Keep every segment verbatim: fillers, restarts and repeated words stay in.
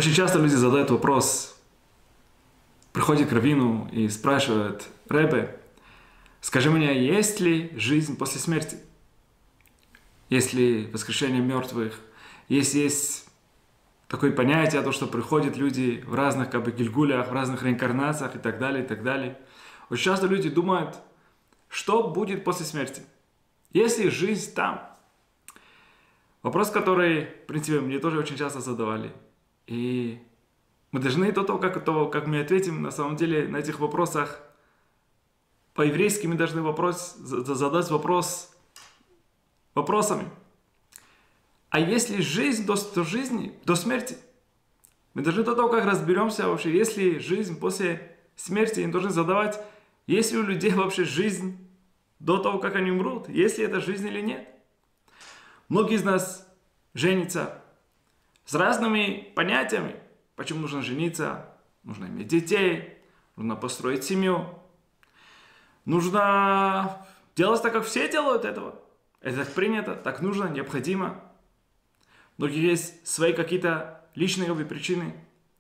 Очень часто люди задают вопрос, приходят к раввину и спрашивают: «Ребе, скажи мне, есть ли жизнь после смерти? Есть ли воскрешение мертвых? Есть, есть такое понятие, то, что приходят люди в разных как бы гильгулях, в разных реинкарнациях и так далее, и так далее». Очень часто люди думают, что будет после смерти? Есть ли жизнь там? Вопрос, который, в принципе, мне тоже очень часто задавали. И мы должны до того, как, того, как мы ответим, на самом деле, на этих вопросах, по-еврейски мы должны вопрос, задать вопрос вопросами. А есть ли жизнь до, до жизни, до смерти? Мы должны до того, как разберемся вообще, есть ли жизнь после смерти, мы должны задавать, есть ли у людей вообще жизнь до того, как они умрут, есть ли это жизнь или нет. Многие из нас женятся с разными понятиями. Почему нужно жениться? Нужно иметь детей, нужно построить семью. Нужно делать так, как все делают этого. Это так принято, так нужно, необходимо. У многих есть свои какие-то личные причины.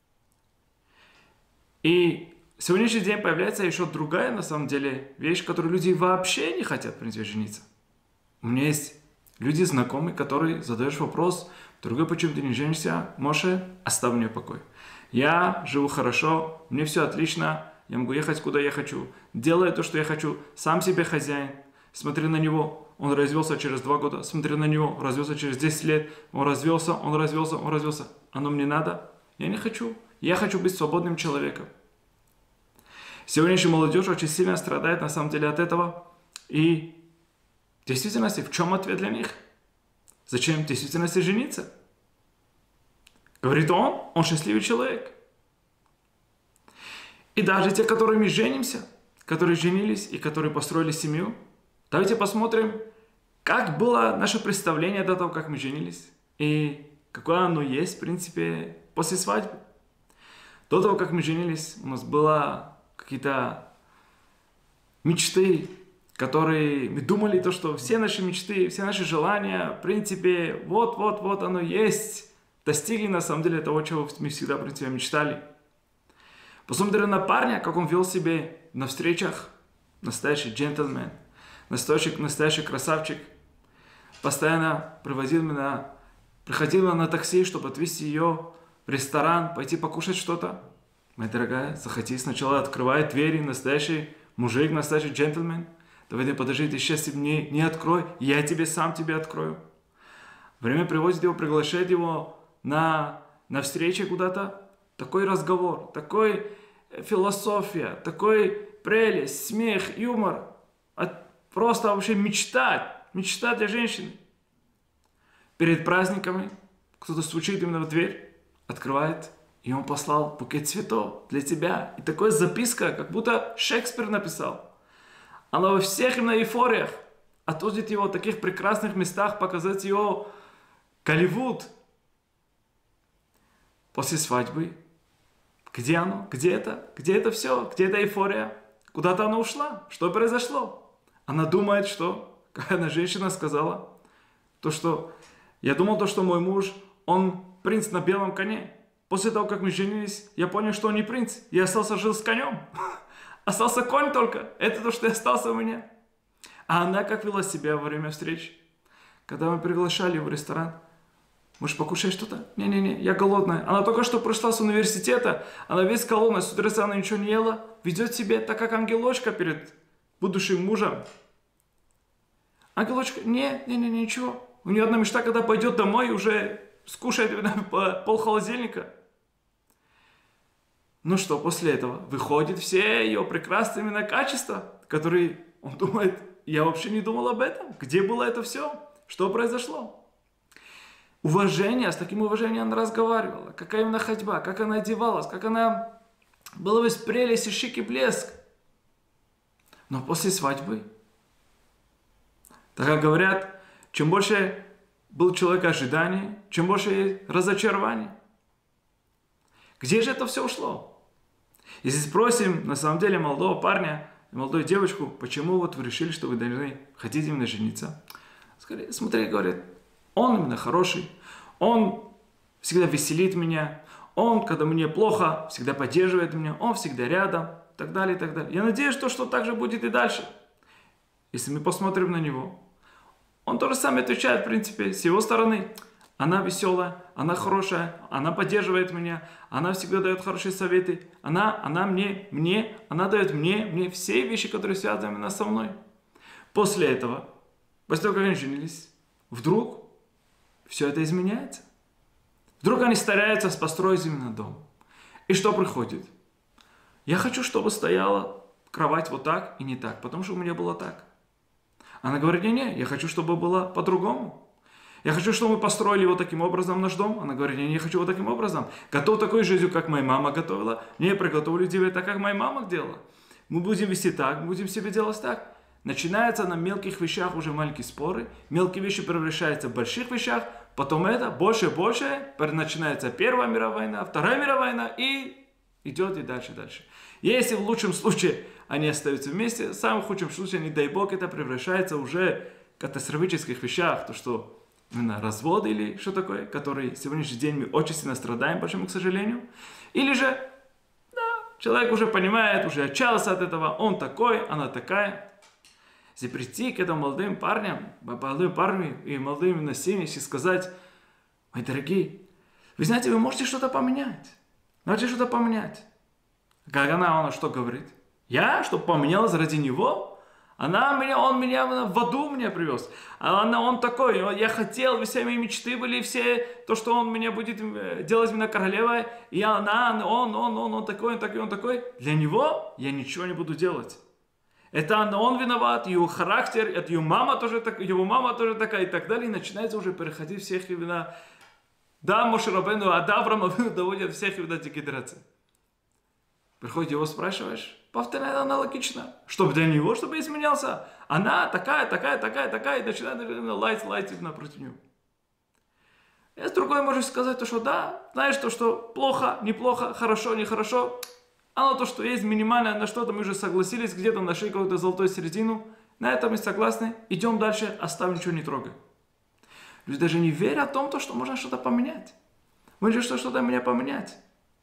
И в сегодняшний день появляется еще другая, на самом деле, вещь, которую люди вообще не хотят, в принципе, жениться. У меня есть люди знакомые, которые задаешь вопрос: «Дорогой, почему ты не женишься? Моше, оставь мне покой. Я живу хорошо, мне все отлично, я могу ехать, куда я хочу, делаю то, что я хочу, сам себе хозяин. Смотри на него, он развелся через два года, смотри на него, развелся через десять лет, он развелся, он развелся, он развелся. Оно мне надо? Я не хочу. Я хочу быть свободным человеком». Сегодняшняя молодежь очень сильно страдает, на самом деле, от этого. И в действительности, в чем ответ для них? Зачем в действительности жениться? Говорит он, он счастливый человек. И даже те, которые мы женимся, которые женились и которые построили семью, давайте посмотрим, как было наше представление до того, как мы женились, и какое оно есть, в принципе, после свадьбы. До того, как мы женились, у нас было какие-то мечты, которые мы думали, то, что все наши мечты, все наши желания, в принципе, вот-вот-вот оно есть, достигли на самом деле того, чего мы всегда, в принципе, мечтали. Посмотрим на парня, как он вел себя на встречах, настоящий джентльмен, настоящий, настоящий красавчик, постоянно привозил меня, приходил на такси, чтобы отвезти ее в ресторан, пойти покушать что-то. Моя дорогая, захоти, сначала открывай двери, настоящий мужик, настоящий джентльмен. Давай ты подожди, ты сейчас мне не открой, я тебе сам тебе открою. Время приводит его, приглашает его на, на встречу куда-то. Такой разговор, такой философия, такой прелесть, смех, юмор. От, просто вообще мечта, мечта для женщины. Перед праздниками кто-то стучит именно в дверь, открывает, и он послал букет цветов для тебя. И такая записка, как будто Шекспир написал. Она во всех именно эйфориях отводит его в таких прекрасных местах, показать его Голливуд. После свадьбы, где оно? Где это? Где это все? Где эта эйфория? Куда-то она ушла? Что произошло? Она думает, что, как одна женщина сказала, то, что я думал, то, что мой муж, он принц на белом коне. После того, как мы женились, я понял, что он не принц. Я остался жил с конем. Остался конь только. Это то, что остался у меня. А она как вела себя во время встреч? Когда мы приглашали в ресторан: «Можешь покушать что-то?» «Не-не-не, я голодная». Она только что пришла с университета. Она весь колонна, с утра она ничего не ела. Ведет себя так, как ангелочка перед будущим мужем. Ангелочка: «Не-не-не, ничего». У нее одна мечта, когда пойдет домой, уже скушает пол холодильника. Ну что, после этого выходит все ее прекрасные именно качества, которые он думает: я вообще не думал об этом. Где было это все? Что произошло? Уважение, с таким уважением она разговаривала. Какая именно ходьба, как она одевалась, как она была весь прелесть и шик и блеск. Но после свадьбы, так как говорят, чем больше был человек ожиданий, чем больше разочарований. Где же это все ушло? Если спросим, на самом деле, молодого парня, молодую девочку, почему вот вы решили, что вы должны, хотите именно жениться? Скорее, смотри, говорят, он именно хороший, он всегда веселит меня, Он, когда мне плохо, всегда поддерживает меня, он всегда рядом, и так далее, и так далее. Я надеюсь, что, что так же будет и дальше. Если мы посмотрим на него, он тоже сам отвечает, в принципе, с его стороны. Она веселая, она хорошая, она поддерживает меня, она всегда дает хорошие советы. Она, она мне, мне, она дает мне, мне все вещи, которые связаны именно со мной. После этого, после того, как они женились, вдруг все это изменяется. Вдруг они стараются построить именно дом. И что приходит? Я хочу, чтобы стояла кровать вот так и не так, потому что у меня было так. Она говорит, не-не, я хочу, чтобы было по-другому. Я хочу, чтобы мы построили вот таким образом наш дом. Она говорит, не, не хочу вот таким образом. Готов такой жизнью, как моя мама готовила. Не, я приготовлю тебе так, как моя мама делала. Мы будем вести так, мы будем себе делать так. Начинается на мелких вещах уже маленькие споры. Мелкие вещи превращаются в больших вещах. Потом это больше и больше. Начинается Первая мировая война, Вторая мировая война. И идет и дальше, дальше. Если в лучшем случае они остаются вместе, в самом худшем случае, не дай бог, это превращается уже в катастрофических вещах. То, что именно развод или что такое, который сегодняшний день мы очень сильно страдаем, большому, к сожалению. Или же, да, человек уже понимает, уже отчаялся от этого, он такой, она такая. Если прийти к этим молодым парням, молодым парням и молодым именно семьям, и сказать, мои дорогие, вы знаете, вы можете что-то поменять. Можете что-то поменять. Как она, она что говорит? Я, чтобы поменялась ради него? Она меня, он меня в аду меня привез. А она, он такой, я хотел, все мои мечты были, все, то, что он меня будет делать меня королевой, и она, он, он, он, он такой, он такой, он такой. Для него я ничего не буду делать. Это он виноват, его характер, это его мама тоже такая, его мама тоже такая, и так далее. И начинается уже переходить всех именно, да, Моше Рабейну, а да, Авраам Авину доводят всех именно до гидрации. Приходит его, спрашиваешь, повторяет аналогично, чтобы для него, чтобы изменялся. Она такая, такая, такая, такая, и начинает лаять, лаять напротив него. И с другой можешь сказать, то, что да, знаешь, то, что плохо, неплохо, хорошо, нехорошо. Оно то, что есть минимальное, на что-то мы уже согласились, где-то нашли какую-то золотую середину. На этом мы согласны, идем дальше, оставим, ничего не трогаем. Люди даже не верят в том, то, что можно что-то поменять. Можно что-то меня поменять.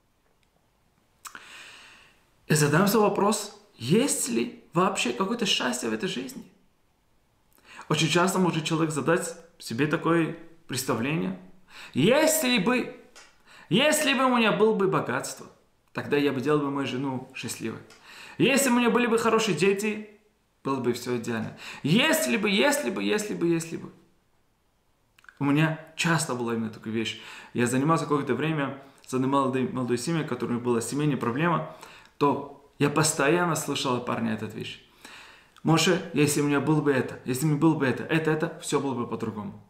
И задаемся вопрос, есть ли вообще какое-то счастье в этой жизни? Очень часто может человек задать себе такое представление. Если бы, если бы у меня было бы богатство, тогда я бы делал бы мою жену счастливой. Если бы у меня были бы хорошие дети, было бы все идеально. Если бы, если бы, если бы, если бы. У меня часто была именно такая вещь. Я занимался какое-то время с одной молодой, молодой семьей, у которой была семейная проблема, то я постоянно слышал от парня эту вещь. Моше, если у меня было бы это, если у меня было бы это, это, это, все было бы по-другому.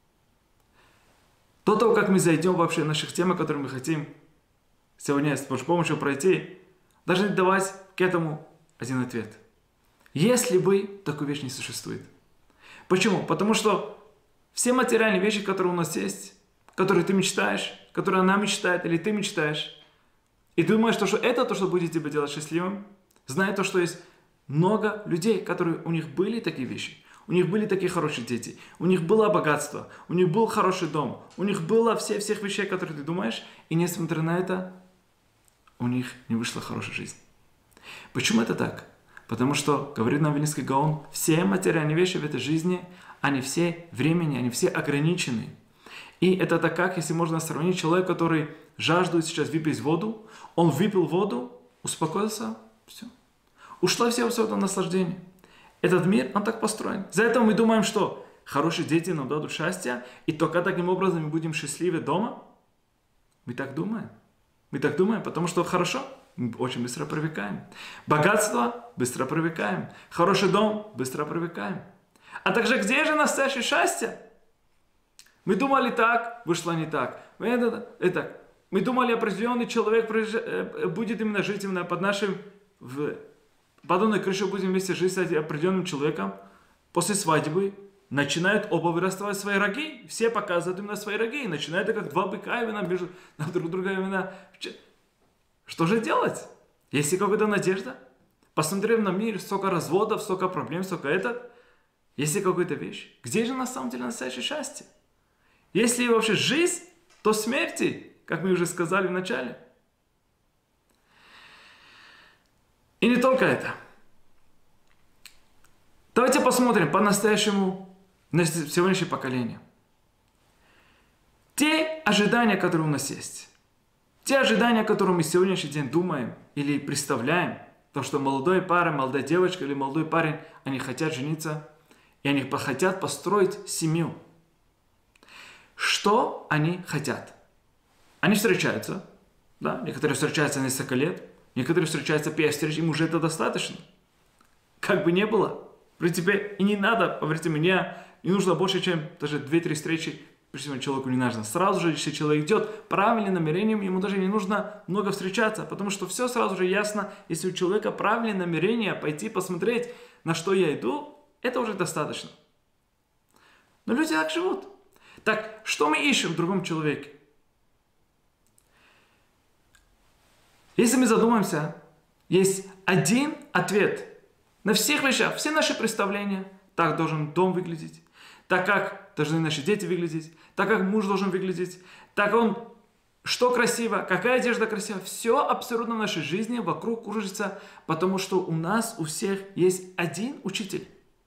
До того, как мы зайдем вообще в наших тем, которые мы хотим сегодня с Божьей помощью пройти, должны давать к этому один ответ. Если бы, такой вещь не существует. Почему? Потому что все материальные вещи, которые у нас есть, которые ты мечтаешь, которые она мечтает или ты мечтаешь, и ты думаешь, что это то, что будет тебя делать счастливым, зная то, что есть много людей, которые у них были такие вещи, у них были такие хорошие дети, у них было богатство, у них был хороший дом, у них было все всех вещей, которые ты думаешь, и несмотря на это, у них не вышла хорошая жизнь. Почему это так? Потому что, говорит нам Вильнюсский Гаон, все материальные вещи в этой жизни, они все времени, они все ограничены. И это так как, если можно сравнить человек, который жаждет сейчас выпить воду, он выпил воду, успокоился, все. Ушло все это наслаждение. Этот мир, он так построен. За это мы думаем, что хорошие дети нам дадут счастье, и только таким образом мы будем счастливы дома. Мы так думаем. Мы так думаем, потому что хорошо, мы очень быстро привыкаем. Богатство, быстро привыкаем. Хороший дом, быстро привыкаем. А также где же настоящее счастье? Мы думали так, вышло не так. Это, это. Мы думали, определенный человек будет именно жить именно под нашим, в подобной крыше будем вместе жить с определенным человеком. После свадьбы начинают оба вырастать свои роги. Все показывают именно свои роги. И начинают как два быка именно между друг друга именно. Что же делать? Есть ли какая-то надежда? Посмотрев на мир, столько разводов, столько проблем, столько это. Есть ли какая-то вещь? Где же на самом деле настоящее счастье? Если вообще жизнь, то смерти. как мы уже сказали в начале. И не только это. Давайте посмотрим по-настоящему на сегодняшнее поколение. Те ожидания, которые у нас есть, те ожидания, которые мы сегодняшний день думаем или представляем, то, что молодая пара, молодая девочка или молодой парень, они хотят жениться, и они хотят построить семью. Что они хотят? Они встречаются, да, некоторые встречаются несколько лет, некоторые встречаются пять встреч, им уже это достаточно. Как бы ни было, в принципе, и не надо, поверьте мне, не нужно больше, чем даже две-три встречи, прежде чем человеку не нужно. Сразу же, если человек идет правильным намерением, ему даже не нужно много встречаться, потому что все сразу же ясно, если у человека правильное намерение пойти посмотреть, на что я иду, это уже достаточно. Но люди так живут. Так, что мы ищем в другом человеке? Если мы задумаемся, есть один ответ на всех вещах, все наши представления. Так должен дом выглядеть, так как должны наши дети выглядеть, так как муж должен выглядеть, так он, что красиво, какая одежда красивая. Все абсолютно в нашей жизни вокруг кружится, потому что у нас, у всех есть один учитель.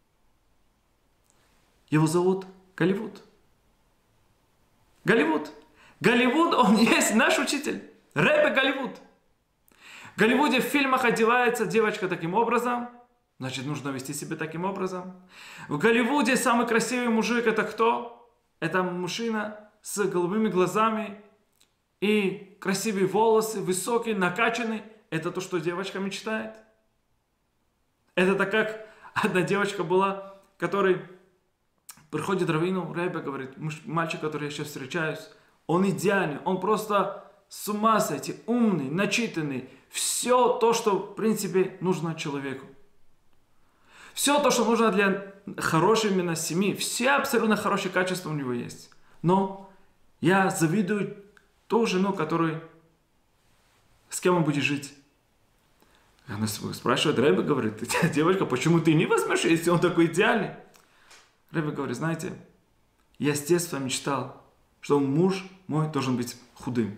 Его зовут Голливуд. Голливуд. Голливуд, он есть наш учитель. Ребе Голливуд. В Голливуде в фильмах одевается девочка таким образом, значит, нужно вести себя таким образом. В Голливуде самый красивый мужик это кто? Это мужчина с голубыми глазами и красивые волосы, высокий, накачанный. Это то, что девочка мечтает. Это так как одна девочка была, которой приходит раввину, Ребе говорит, мальчик, который я сейчас встречаюсь, он идеальный, он просто с ума сойти, умный, начитанный. Все то, что в принципе нужно человеку. Все то, что нужно для хорошей именно семьи. Все абсолютно хорошие качества у него есть. Но я завидую ту жену, которую, с кем он будет жить. Она спрашивает, Ребе говорит, девочка, почему ты не возьмешь, если он такой идеальный? Ребе говорит, знаете, я с детства мечтал, что муж мой должен быть худым.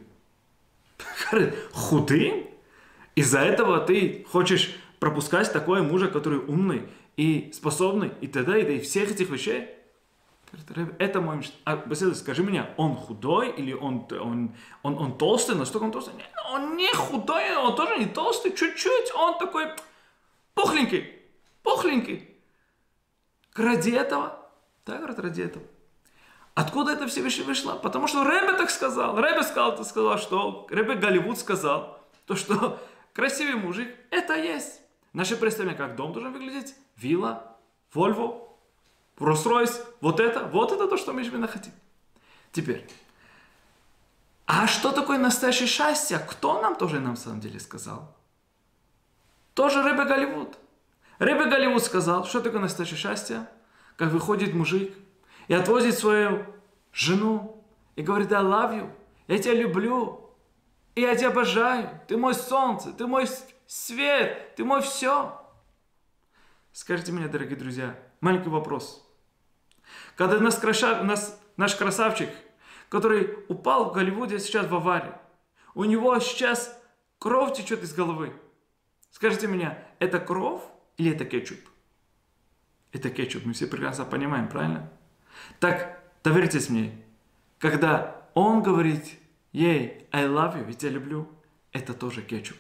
Худым? Из-за этого ты хочешь пропускать такое мужа, который умный и способный, и т.д. и всех этих вещей? Это мой мечта. А, Василий, скажи мне, он худой или он, он, он, он толстый? Настолько он толстый? Нет, он не худой, он тоже не толстый, чуть-чуть. Он такой пухленький, пухленький. Ради этого? Да, говорит, ради этого. Откуда это все вещи вышло? Потому что Ребе так сказал. Ребе сказал, ты сказал, что Ребе Голливуд сказал, то, что красивый мужик, это есть. Наше представление, как дом должен выглядеть, вилла, Вольво, Роллс-Ройс, вот это, вот это то, что мы именно хотим. Теперь, а что такое настоящее счастье? Кто нам тоже на самом деле сказал? Тоже Ребе Голливуд. Ребе Голливуд сказал, что такое настоящее счастье? Как выходит мужик и отвозит свою жену и говорит, I love you, я тебя люблю, и я тебя обожаю, ты мой солнце, ты мой свет, ты мой все. Скажите мне, дорогие друзья, маленький вопрос. Когда наш, краса, нас, наш красавчик, который упал в Голливуде сейчас в аварии, у него сейчас кровь течет из головы. Скажите мне, это кровь или это кетчуп? Это кетчуп, мы все прекрасно понимаем, правильно? Так, доверьтесь мне, когда он говорит ей, I love you, я тебя люблю, это тоже кетчуп.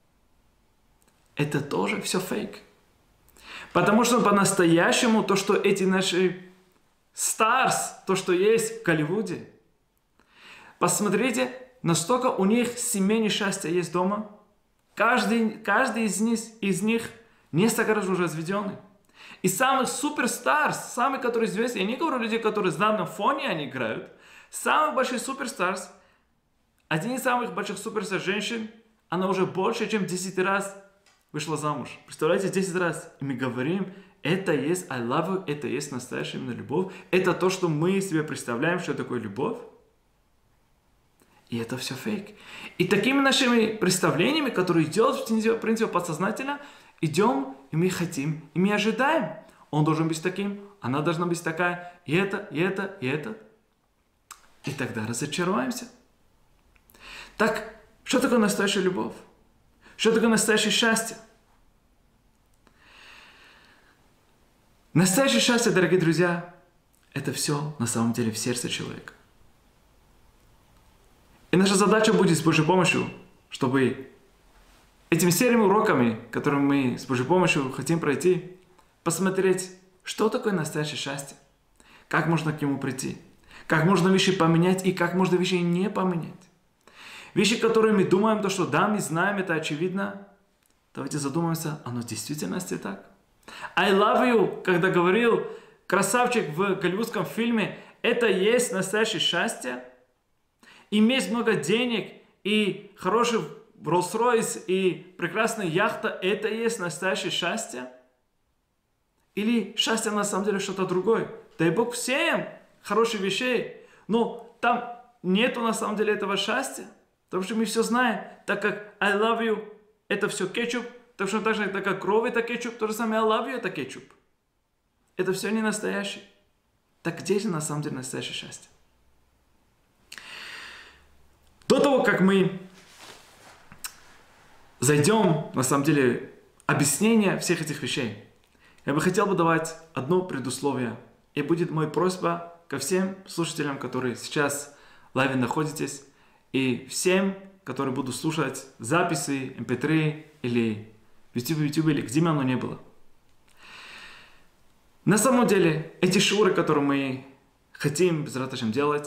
Это тоже все фейк. Потому что по-настоящему то, что эти наши старс, то, что есть в Голливуде, посмотрите, настолько у них семейное счастье есть дома. Каждый, каждый из них, из них несколько раз уже разведенный. И самых суперстарс, самые, которые известны, я не говорю людей, которые знают на фоне, они играют. Самый большой суперстарс, один из самых больших суперстарс женщин, она уже больше, чем десять раз вышла замуж. Представляете, десять раз. И мы говорим, это есть I love you, это есть настоящая именно любовь. Это то, что мы себе представляем, что такое любовь. И это все фейк. И такими нашими представлениями, которые идет, в принципе, подсознательно, идем, и мы хотим, и мы ожидаем. Он должен быть таким, она должна быть такая, и это, и это, и это. И тогда разочароваемся. Так, что такое настоящая любовь? Что такое настоящее счастье? Настоящее счастье, дорогие друзья, это все на самом деле в сердце человека. И наша задача будет с Божьей помощью, чтобы этими серыми уроками, которые мы с Божьей помощью хотим пройти, посмотреть, что такое настоящее счастье, как можно к нему прийти, как можно вещи поменять и как можно вещи не поменять. Вещи, которые мы думаем, то, что да, мы знаем, это очевидно, давайте задумаемся, оно в действительности так? I love you, когда говорил красавчик в голливудском фильме, это есть настоящее счастье? Иметь много денег и хороший Rolls-Royce и прекрасная яхта, это есть настоящее счастье? Или счастье на самом деле что-то другое? Дай Бог всем хороших вещей, но там нету на самом деле этого счастья, потому что мы все знаем, так как I love you это все кетчуп, так что так же, так как кровь это кетчуп, то же самое I love you это кетчуп. Это все не настоящее. Так где же на самом деле настоящее счастье? До того, как мы зайдем, на самом деле, объяснение всех этих вещей, я бы хотел бы давать одно предусловие. И будет моя просьба ко всем слушателям, которые сейчас в лайве находитесь, и всем, которые будут слушать записи, эм пэ три или в YouTube, YouTube или где бы оно ни было. На самом деле, эти шуры, которые мы хотим без раташем делать,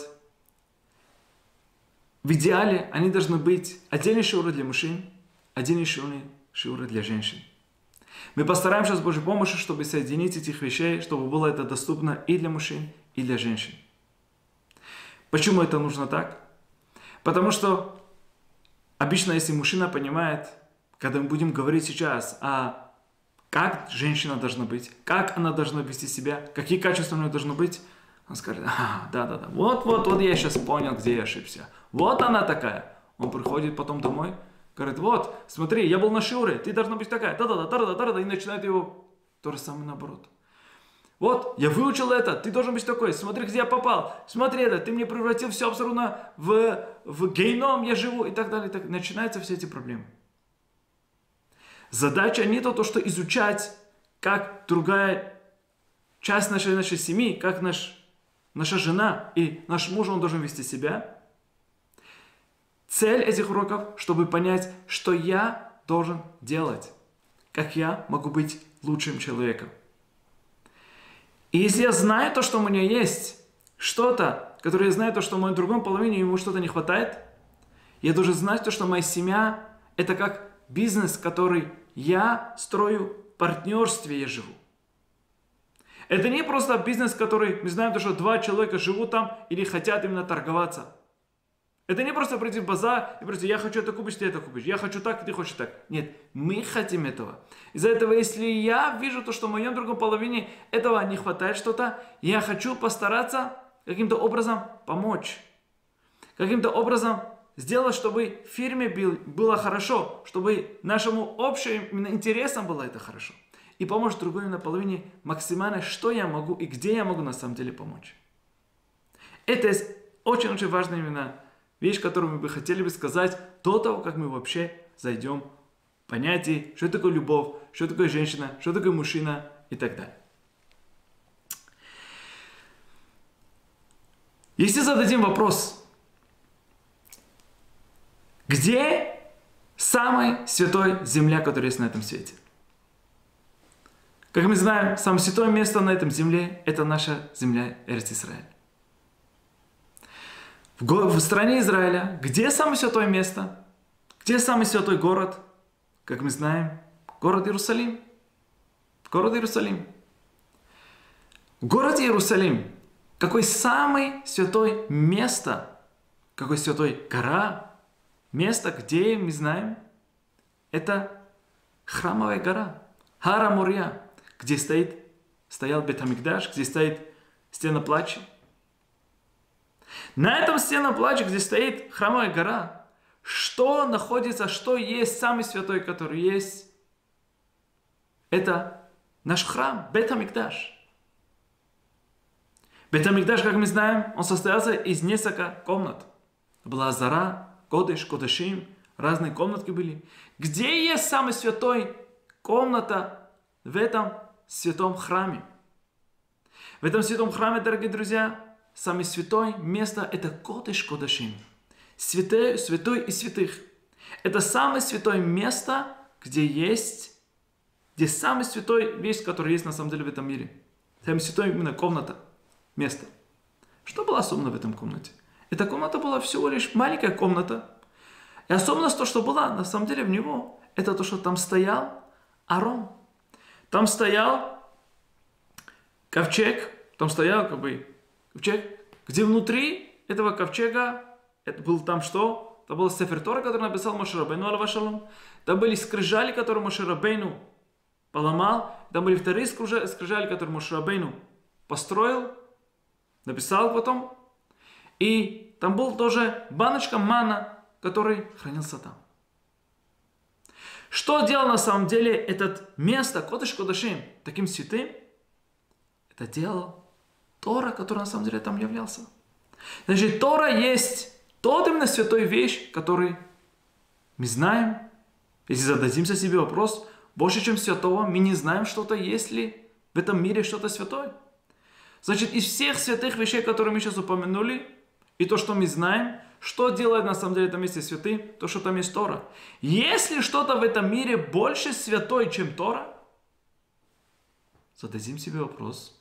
в идеале они должны быть отдельные шуры для мужчин, отдельные шуры для женщин. Мы постараемся с Божьей помощью, чтобы соединить этих вещей, чтобы было это доступно и для мужчин, и для женщин. Почему это нужно так? Потому что обычно, если мужчина понимает, когда мы будем говорить сейчас о как женщина должна быть, как она должна вести себя, какие качества у нее должны быть, он скажет, а, да-да-да, вот-вот, вот я сейчас понял, где я ошибся. Вот она такая. Он приходит потом домой, говорит, вот, смотри, я был на шуре, ты должна быть такая, да-да-да, да-да-да, и начинает его то же самое наоборот. Вот, я выучил это, ты должен быть такой, смотри, где я попал, смотри это, ты мне превратил все абсолютно в, в геном, я живу, и так далее, и так. Начинаются все эти проблемы. Задача не то, то, что изучать, как другая часть нашей, нашей семьи, как наш, наша жена и наш муж, он должен вести себя. Цель этих уроков, чтобы понять, что я должен делать, как я могу быть лучшим человеком. И если я знаю то, что у меня есть, что-то, которое я знаю то, что в моей другой половине ему что-то не хватает, я должен знать то, что моя семья – это как бизнес, который я строю в партнерстве, я живу. Это не просто бизнес, который мы знаем, то, что два человека живут там или хотят именно торговаться. Это не просто прийти в базар и прийти, я хочу это купить, ты это купишь, я хочу так, ты хочешь так. Нет, мы хотим этого. Из-за этого, если я вижу то, что в моем другом половине этого не хватает что-то, я хочу постараться каким-то образом помочь. Каким-то образом сделать, чтобы фирме был, было хорошо, чтобы нашему общим именно интересам было это хорошо. И помочь другой на половине максимально, что я могу и где я могу на самом деле помочь. Это очень-очень важная именно вещь, которую мы бы хотели бы сказать до того, как мы вообще зайдем в понятие, что такое любовь, что такое женщина, что такое мужчина и так далее. Если зададим вопрос, где самая святая земля, которая есть на этом свете? Как мы знаем, самое святое место на этом земле – это наша земля Эрец-Исраэль. В стране Израиля, где самое святое место? Где самый святой город? Как мы знаем, город Иерусалим. Город Иерусалим. Город Иерусалим. Какое самое святое место? Какое святое гора? Место, где мы знаем, это храмовая гора. Хара Мория, где стоит, стоял Бет-Амикдаш, где стоит стена плача. На этом стена плача, где стоит храмовая гора, что находится, что есть самый святой, который есть, это наш храм, Бет-Амикдаш. Бет-Амикдаш, как мы знаем, он состоялся из нескольких комнат. Была зара, Кодеш, Кодешим, разные комнатки были. Где есть самая святой комната в этом святом храме? В этом святом храме, дорогие друзья, самое святое место – это Кодеш Кодешим. Святой, святой и святых. Это самое святое место, где есть, где самая святая вещь, которая есть на самом деле в этом мире. Самая святая именно комната, место. Что было особенно в этом комнате? Эта комната была всего лишь маленькая комната. И особенность то, что была на самом деле в него, это то, что там стоял Аарон. Там стоял ковчег, там стоял как бы ковчег, где внутри этого ковчега, это был там что? Это был Сефер Тора, который написал Моше Рабейну алейхи шалом. Там были скрижали, которые Моше Рабейну поломал. Там были вторые скрижали, которые Моше Рабейну построил, написал потом. И там был тоже баночка мана, который хранился там. Что делал на самом деле это место, Кодеш Кодешим, таким святым? Это делал Тора, который на самом деле там являлся. Значит, Тора есть тот именно святой вещь, который мы знаем. Если зададимся себе вопрос, больше, чем святого, мы не знаем, что-то есть ли в этом мире что-то святое. Значит, из всех святых вещей, которые мы сейчас упомянули, и то, что мы знаем, что делает на самом деле в этом месте святым, то, что там есть Тора. Если что-то в этом мире больше святой, чем Тора, зададим себе вопрос.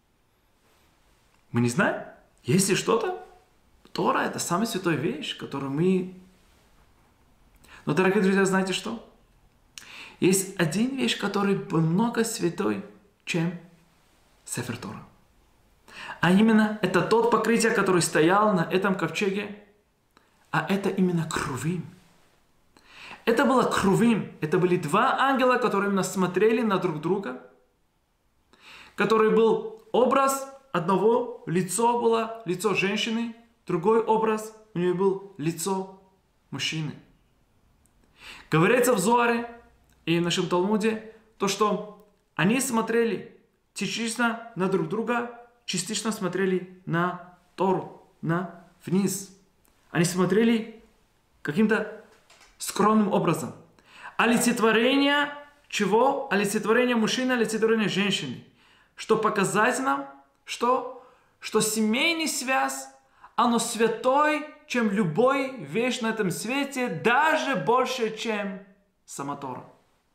Мы не знаем. Если что-то, Тора – это самая святая вещь, которую мы... Но, дорогие друзья, знаете что? Есть один вещь, который много святой, чем Сефер Тора. А именно, это тот покрытие, который стоял на этом ковчеге, а это именно крувим. Это было крувим. Это были два ангела, которые именно смотрели на друг друга, который был образ одного, лицо было лицо женщины, другой образ у нее был лицо мужчины. Говорится в Зоаре и в нашем Талмуде, то, что они смотрели частично на друг друга, частично смотрели на Тору, на вниз. Они смотрели каким-то скромным образом. Олицетворение чего? Олицетворение мужчины, олицетворение женщины. Что показать нам, что, что семейный связь, оно святой, чем любой вещь на этом свете, даже больше, чем сама Тора.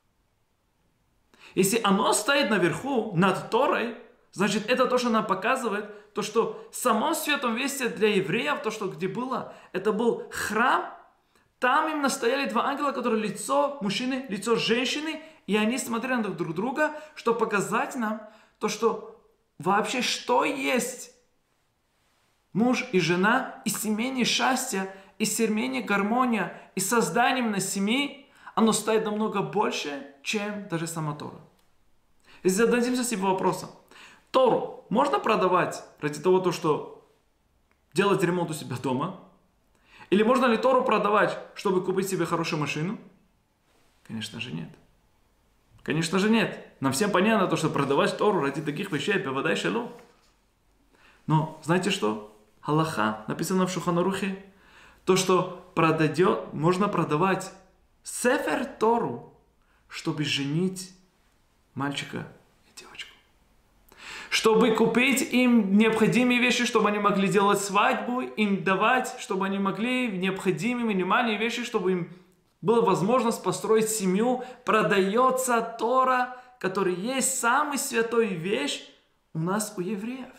Если оно стоит наверху, над Торой, значит, это то, что нам показывает, то, что в самом Святом Месте для евреев, то, что где было, это был храм, там именно стояли два ангела, которые лицо мужчины, лицо женщины, и они смотрели на друг друга, чтобы показать нам то, что вообще что есть муж и жена, и семейное счастье, и семейная гармония, и создание именно семьи, оно стоит намного больше, чем даже сама Тора. Если зададимся себе вопросом, Тору можно продавать ради того, то, что делать ремонт у себя дома? Или можно ли Тору продавать, чтобы купить себе хорошую машину? Конечно же нет. Конечно же нет. Нам всем понятно, то, что продавать Тору ради таких вещей, бевадай шело. Но знаете что? Аллаха, написано в Шулхан Арухе, то, что продадет, можно продавать Сефер Тору, чтобы женить мальчика и девочку. Чтобы купить им необходимые вещи, чтобы они могли делать свадьбу, им давать, чтобы они могли необходимые минимальные вещи, чтобы им была возможность построить семью. Продается Тора, которая есть самая святая вещь у нас, у евреев.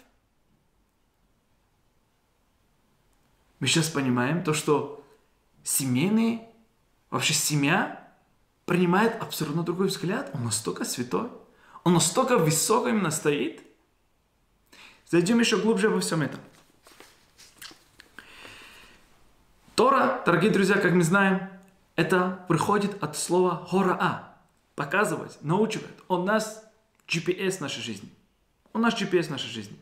Мы сейчас понимаем то, что семейный, вообще семья принимает абсолютно другой взгляд. Он настолько святой, он настолько высоко именно стоит. Зайдем еще глубже во всем этом. Тора, дорогие друзья, как мы знаем, это приходит от слова хораа. Показывать, научивать. Он нас джи пи эс нашей жизни. Он наш джи пи эс нашей жизни.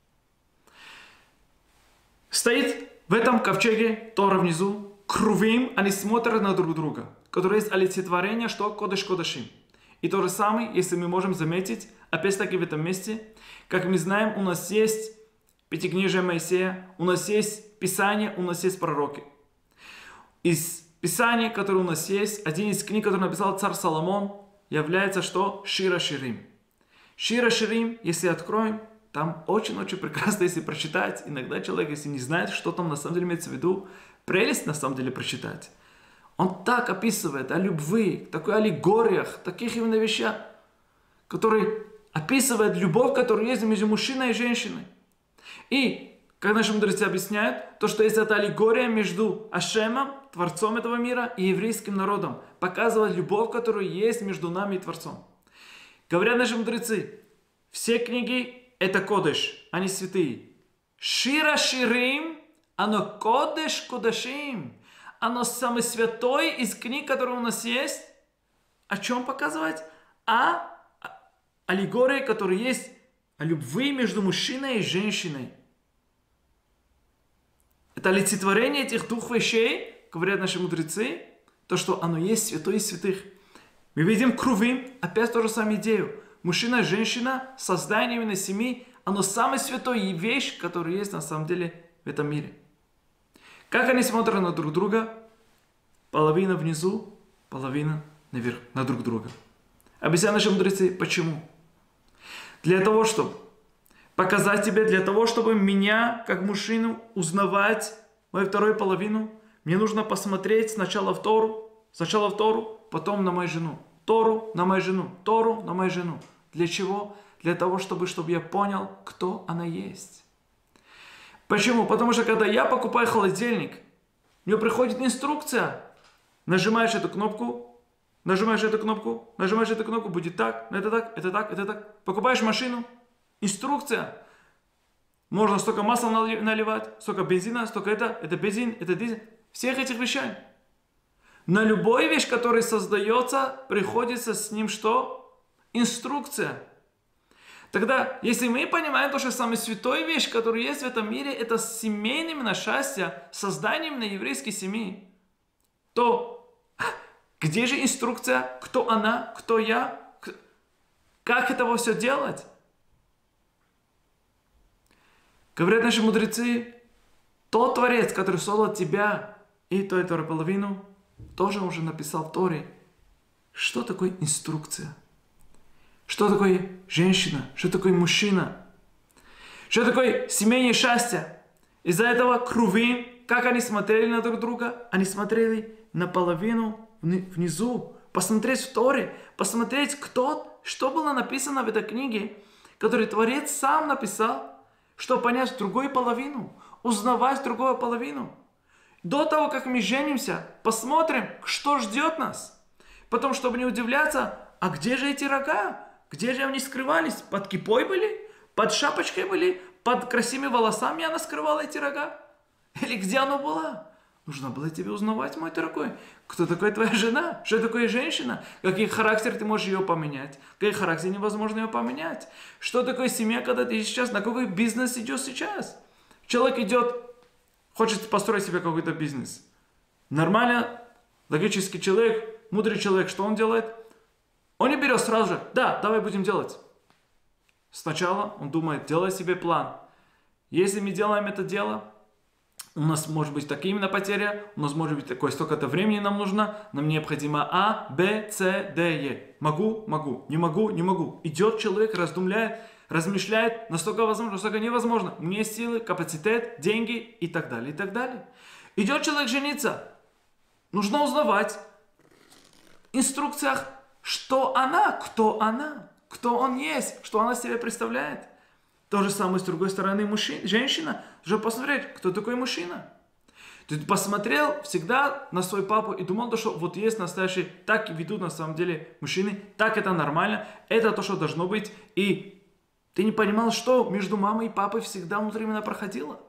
Стоит в этом ковчеге Тора внизу. Крувим, они смотрят на друг друга. Которое есть олицетворение, что Кодеш Кодешим. И то же самое, если мы можем заметить, опять-таки в этом месте, как мы знаем, у нас есть Пятикнижие Моисея, у нас есть Писание, у нас есть пророки. из Писаний, которые у нас есть, один из книг, который написал царь Соломон, является что? Шира Ширим. Шира Ширим, если откроем, там очень-очень прекрасно, если прочитать. Иногда человек, если не знает, что там на самом деле имеется в виду, прелесть на самом деле прочитать. Он так описывает о любви, такой аллегориях, таких именно вещах, которые описывают любовь, которая есть между мужчиной и женщиной. И, как наши мудрецы объясняют, то, что есть эта аллегория между Ашемом, Творцом этого мира, и еврейским народом, показывает любовь, которая есть между нами и Творцом. Говорят наши мудрецы, все книги это кодеш, они святые. Шира Ширим, оно кодеш кодашим. Оно самое святое из книг, которые у нас есть. О чем показывать? А аллегория, которая есть о любви между мужчиной и женщиной. Это олицетворение этих двух вещей, говорят наши мудрецы, то, что оно есть святое из святых. Мы видим крувим, опять ту же самую идею. Мужчина и женщина, создание именно семьи, оно самая святая вещь, которая есть на самом деле в этом мире. Как они смотрят на друг друга? Половина внизу, половина наверх, на друг друга. Объясняют наши мудрецы, почему? Для того, чтобы показать тебе, для того, чтобы меня, как мужчину, узнавать, мою вторую половину, мне нужно посмотреть сначала в Тору, сначала в Тору, потом на мою жену. Тору на мою жену, Тору на мою жену. Для чего? Для того, чтобы, чтобы я понял, кто она есть. Почему? Потому что когда я покупаю холодильник, мне приходит инструкция. Нажимаешь эту кнопку, нажимаешь эту кнопку, нажимаешь эту кнопку, будет так, это так, это так, это так. Покупаешь машину, инструкция. Можно столько масла наливать, столько бензина, столько это, это бензин, это дизель. Всех этих вещей. На любую вещь, которая создается, приходится с ним что? Инструкция. Тогда, если мы понимаем, то, что самая святая вещь, которая есть в этом мире, это семейное именно счастье, создание именно еврейской семьи, то где же инструкция, кто она, кто я, как этого все делать? Говорят наши мудрецы, тот Творец, который создал тебя и ту и вторую половину, тоже уже написал в Торе, что такое инструкция, что такое женщина, что такое мужчина, что такое семейное счастье. Из-за этого крувим, как они смотрели на друг друга, они смотрели наполовину внизу, посмотреть в Торе, посмотреть, кто, что было написано в этой книге, которую Творец сам написал, чтобы понять другую половину, узнавать другую половину. До того, как мы женимся, посмотрим, что ждет нас. Потом, чтобы не удивляться, а где же эти рога? Где же они скрывались? Под кипой были? Под шапочкой были? Под красивыми волосами она скрывала эти рога? Или где она была? Нужно было тебе узнавать, мой дорогой. Кто такая твоя жена? Что такое женщина? Какой характер ты можешь ее поменять? Какой характер невозможно ее поменять? Что такое семья, когда ты сейчас, на какой бизнес идешь сейчас? Человек идет, хочет построить себе какой-то бизнес. Нормально, логический человек, мудрый человек, что он делает? Он не берет сразу же, да, давай будем делать. Сначала он думает, делай себе план. Если мы делаем это дело, у нас может быть такая именно потеря, у нас может быть такое, столько-то времени нам нужно, нам необходимо А, Б, С, Д, Е. Могу, могу, не могу, не могу. Идет человек, раздумляет, размышляет, настолько возможно, настолько невозможно. У меня есть силы, капацитет, деньги и так далее, и так далее. Идет человек жениться. Нужно узнавать в инструкциях, что она, кто она, кто он есть, что она себе представляет. То же самое с другой стороны мужчина, женщина. Уже посмотреть, кто такой мужчина. Ты посмотрел всегда на свою папу и думал, что вот есть настоящие, так и ведут на самом деле мужчины, так это нормально, это то, что должно быть. И ты не понимал, что между мамой и папой всегда внутренне проходило.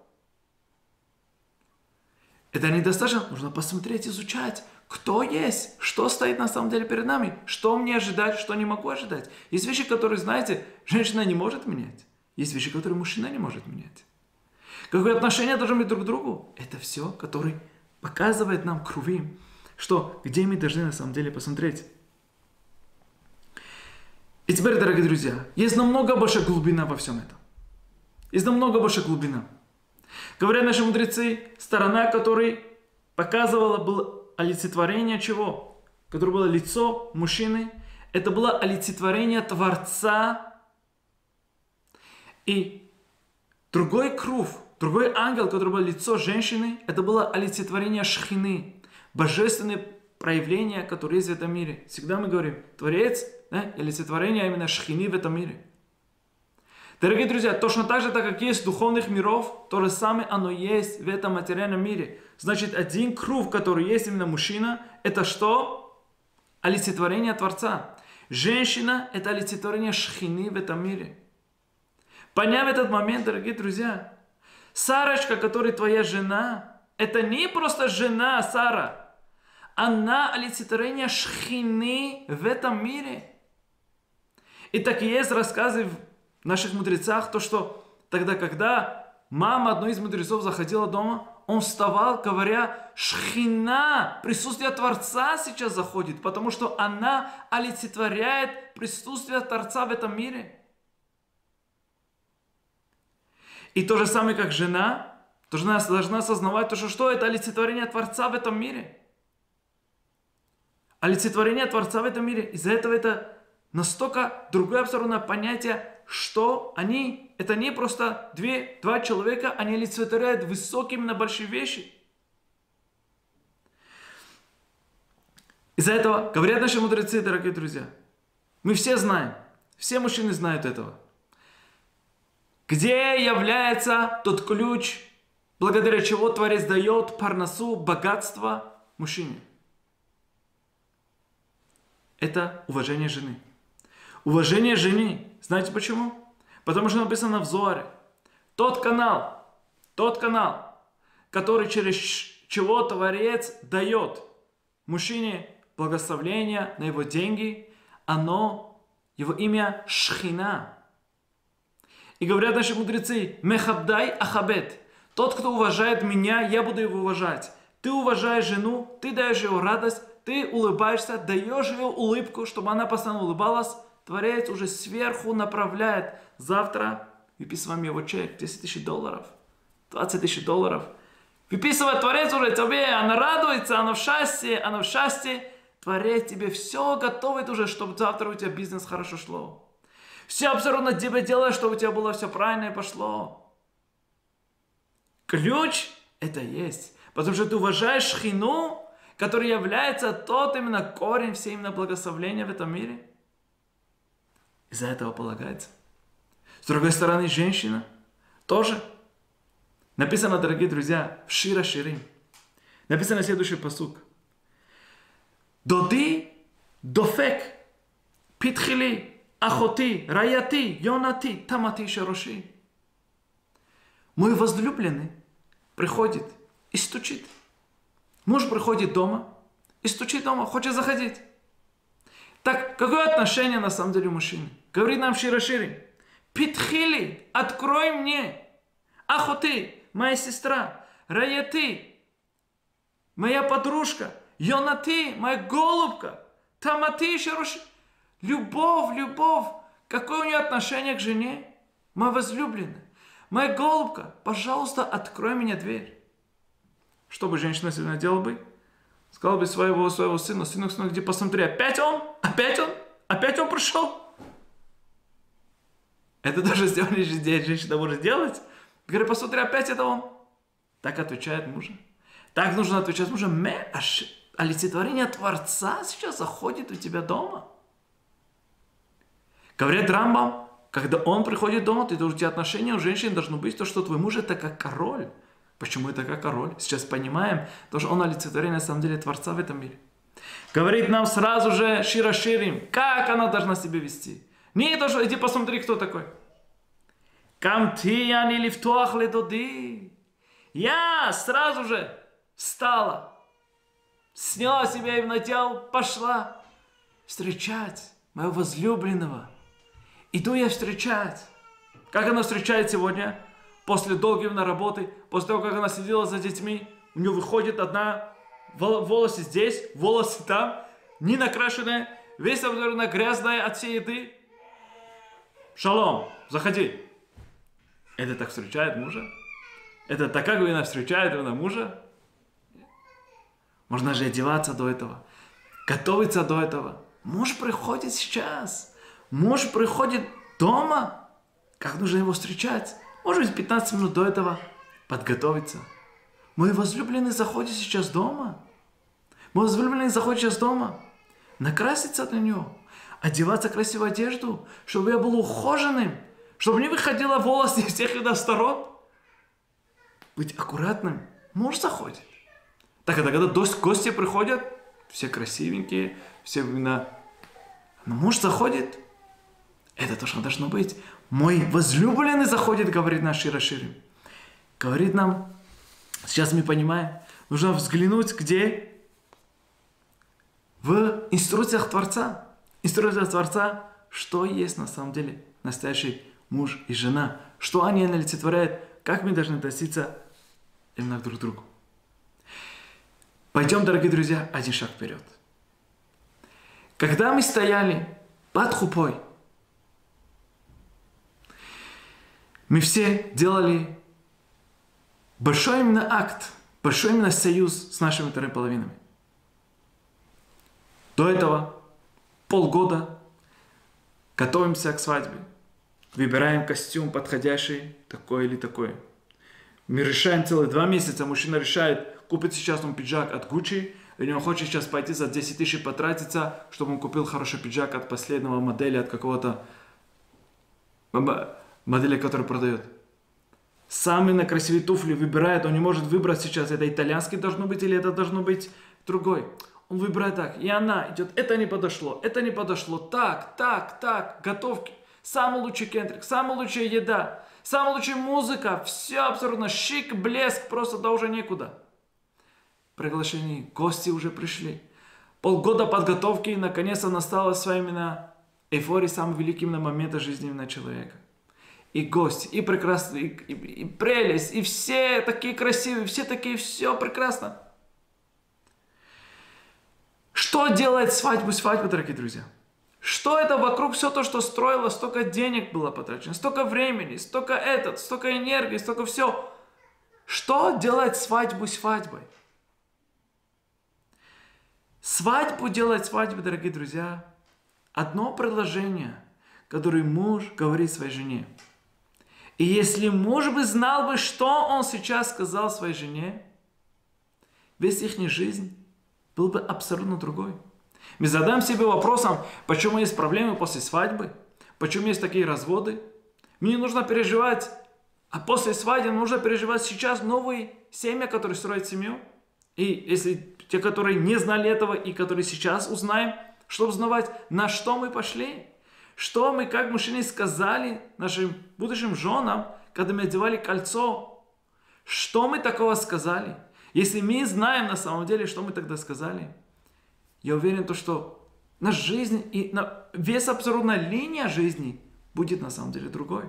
Это недостаточно, нужно посмотреть, изучать, кто есть, что стоит на самом деле перед нами, что мне ожидать, что не могу ожидать. Есть вещи, которые, знаете, женщина не может менять. Есть вещи, которые мужчина не может менять. Какое отношение должны быть друг к другу? Это все, который показывает нам крувим, что где мы должны на самом деле посмотреть. И теперь, дорогие друзья, есть намного больше глубина во всем этом. Есть намного больше глубина. Говорят наши мудрецы, сторона, которой показывало было олицетворение чего? Которое было лицо мужчины. Это было олицетворение Творца. И другой круг, другой ангел, который был лицо женщины, это было олицетворение Шхины. Божественное проявление, которое есть в этом мире. Всегда мы говорим, Творец, да, олицетворение именно Шхины в этом мире. Дорогие друзья, точно так же, так как есть духовных миров, то же самое оно есть в этом материальном мире. Значит, один круг, который есть именно мужчина, это что? Олицетворение Творца. Женщина – это олицетворение Шхины в этом мире. Поняв этот момент, дорогие друзья, Сарочка, которая твоя жена, это не просто жена Сара. Она олицетворение Шхины в этом мире. И так и есть рассказы в наших мудрецах, то что тогда, когда мама одной из мудрецов заходила дома, он вставал, говоря, Шхина, присутствие Творца сейчас заходит, потому что она олицетворяет присутствие Творца в этом мире. И то же самое, как жена, то жена должна осознавать, то, что, что это олицетворение Творца в этом мире. Олицетворение Творца в этом мире. Из-за этого это настолько другое абсолютно понятие, что они, это не просто две, два человека, они олицетворяют высокие, именно большие вещи. Из-за этого говорят наши мудрецы, дорогие друзья, мы все знаем, все мужчины знают этого. Где является тот ключ, благодаря чего Творец дает парнасу, богатство мужчине? Это уважение жены. Уважение жены. Знаете почему? Потому что написано в Зоаре. Тот канал, тот канал, который через чего Творец дает мужчине благословение на его деньги, оно, его имя Шхина. И говорят наши мудрецы, Мехабдай Ахабет. Тот, кто уважает меня, я буду его уважать. Ты уважаешь жену, ты даешь ее радость, ты улыбаешься, даешь ее улыбку, чтобы она постоянно улыбалась. Творец уже сверху направляет. Завтра выписываем его чек, десять тысяч долларов, двадцать тысяч долларов. Выписывает Творец уже тебе, она радуется, она в счастье, она в счастье. Творец тебе все готовит уже, чтобы завтра у тебя бизнес хорошо шло. Все абсолютно тебе делает, чтобы у тебя было все правильно и пошло. Ключ это есть. Потому что ты уважаешь Шхину, который является тот именно корень всей именно благословения в этом мире. Из-за этого полагается. С другой стороны, женщина тоже. Написано, дорогие друзья, в Шира Ширим. Написано следующий пасук. Доди дофек питхили ахоти раяти йонати тамати шароши. Мой возлюбленный приходит и стучит. Муж приходит дома и стучит дома, хочет заходить. Так, какое отношение на самом деле у мужчины? Говорит нам Шира Ширим. Питхили, открой мне. Ахоти, моя сестра. Раяти, моя подружка. Йонати, моя голубка. Тамати шароши. Любовь, любовь. Какое у нее отношение к жене? Моя возлюбленная. Моя голубка, пожалуйста, открой мне дверь. Что бы женщина сегодня делала бы? Сказала бы своего, своего сына, сынок, сынок, где посмотри, опять он? Опять он? Опять он пришел? Это даже сделали женщина может делать. Говорит, посмотри, опять это он. Так отвечает мужа. Так нужно отвечать мужу. Олицетворение Творца сейчас заходит у тебя дома. Говорят Рамбам, когда он приходит дома, ты, у тебя отношения у женщин должно быть то, что твой муж это как король. Почему это как король? Сейчас понимаем, потому что он олицетворение на самом деле Творца в этом мире. Говорит нам сразу же Шира Ширим, как она должна себя вести. Не то, что иди посмотри, кто такой. Камтияни лифтуах ледоди. Я сразу же встала, сняла себя и надела, пошла встречать моего возлюбленного. Иду я встречать. Как она встречает сегодня? После долгой на работы, после того, как она сидела за детьми, у нее выходит одна, волосы здесь, волосы там, не накрашенная, весь абсолютно грязная от всей еды. Шалом, заходи. Это так встречает мужа? Это так, как она встречает она мужа? Можно же одеваться до этого, готовиться до этого. Муж приходит сейчас. Муж приходит дома. Как нужно его встречать? Может быть, пятнадцать минут до этого подготовиться. Мой возлюбленный заходит сейчас дома. Мой возлюбленный заходит сейчас дома. Накраситься для него. Одеваться в красивую одежду. Чтобы я был ухоженным. Чтобы не выходило волосы из всех видов сторон. Быть аккуратным. Муж заходит. Так, это когда гости приходят, все красивенькие, все именно... Но муж заходит, это то, что должно быть. Мой возлюбленный заходит, говорит наш Шир ха-Ширим. Говорит нам, сейчас мы понимаем, нужно взглянуть, где? В инструкциях Творца. Инструкциях Творца, что есть на самом деле настоящий муж и жена. Что они олицетворяют, как мы должны относиться именно друг к другу. Пойдем, дорогие друзья, один шаг вперед. Когда мы стояли под хупой, мы все делали большой именно акт, большой именно союз с нашими вторыми половинами. До этого полгода готовимся к свадьбе, выбираем костюм подходящий, такой или такой. Мы решаем целых два месяца, мужчина решает, купит сейчас он пиджак от Гуччи, или он хочет сейчас пойти за десять тысяч потратиться, чтобы он купил хороший пиджак от последнего модели, от какого-то модели, который продает. Самые на красивые туфли выбирает, он не может выбрать сейчас, это итальянский должно быть или это должно быть другой. Он выбирает так, и она идет, это не подошло, это не подошло, так, так, так, готовки, самый лучший кентрик, самая лучшая еда, самая лучшая музыка, все абсолютно шик, блеск, просто да уже некуда. Приглашение, гости уже пришли. Полгода подготовки, и наконец-то настала своя именно эйфория, самый великий именно момент жизни именно человека. И гости, и прекрасно, и, и, и прелесть, и все такие красивые, все такие, все прекрасно. Что делает свадьбу свадьбу, дорогие друзья? Что это вокруг все то, что строило, столько денег было потрачено, столько времени, столько этот, столько энергии, столько все. Что делает свадьбу свадьбой? Свадьбу делает свадьбу, дорогие друзья, одно предложение, которое муж говорит своей жене. И если муж бы знал бы, что он сейчас сказал своей жене, весь их жизнь был бы абсолютно другой. Мы задаем себе вопросом, почему есть проблемы после свадьбы, почему есть такие разводы. Мне нужно переживать, а после свадьбы нужно переживать сейчас новые семьи, которые строят семью. И если те, которые не знали этого и которые сейчас узнаем, чтобы узнавать, на что мы пошли, что мы как мужчины сказали нашим будущим женам, когда мы одевали кольцо, что мы такого сказали. Если мы знаем на самом деле, что мы тогда сказали, я уверен, то, что наша жизнь и весь абсолютно линия жизни будет на самом деле другой.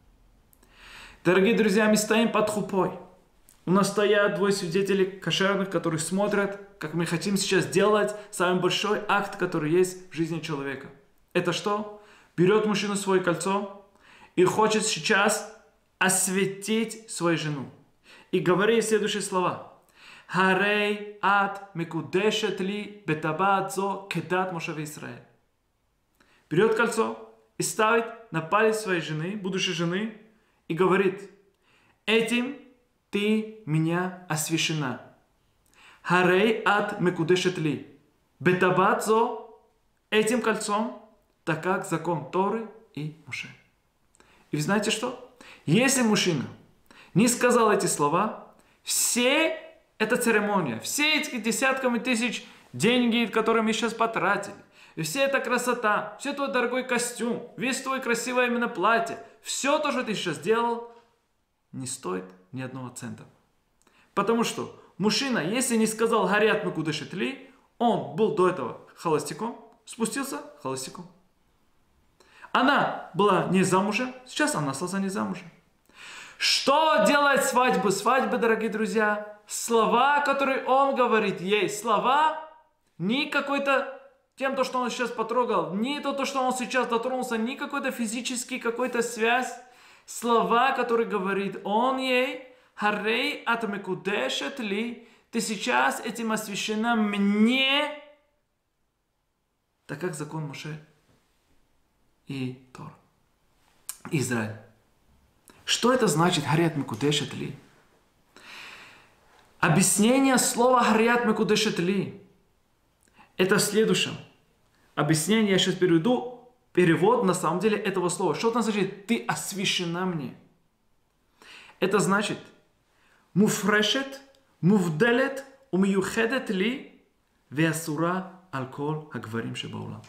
Дорогие друзья, мы стоим под хупой. У нас стоят двое свидетелей кошерных, которые смотрят, как мы хотим сейчас делать самый большой акт, который есть в жизни человека. Это что? Берет мужчина свое кольцо и хочет сейчас осветить свою жену. И говорит следующие слова. Харей ат мекудешет ли бетабат зо кедат Моше ве-Исраэль. Берет кольцо и ставит на палец своей жены, будущей жены, и говорит, этим ты меня освящена. Харей ат мекудешет ли бетабат зо, этим кольцом, так как закон Торы и Моше. И вы знаете что? Если мужчина не сказал эти слова, все эта церемония, все эти десятками тысяч деньги, которые мы сейчас потратили, и вся эта красота, все твой дорогой костюм, весь твой красивое именно платье, все то, что ты сейчас сделал, не стоит ни одного цента. Потому что мужчина, если не сказал «Гарят мы куда шетли», он был до этого холостяком, спустился холостяком. Она была не замужем, сейчас она осталась не замужем. Что делает свадьбу? Свадьбы, дорогие друзья, слова, которые он говорит, есть слова, не какой-то тем, то, что он сейчас потрогал, не то, что он сейчас дотронулся, не какой-то физический, какой-то связь. Слова, которые говорит он ей, «Харей ат мекудешет ли», Ты сейчас этим освящена мне, так как закон Моше и Тора. Израиль. Что это значит Хариат Мекудешет Ли? Объяснение слова Хариат Мекудешет Ли это в следующем. Объяснение я сейчас переведу. Перевод на самом деле этого слова. Что это значит? Ты освящена мне. Это значит муфрешет, мувделет, умиюхедет ли, веасура алкол агварим шебаулам.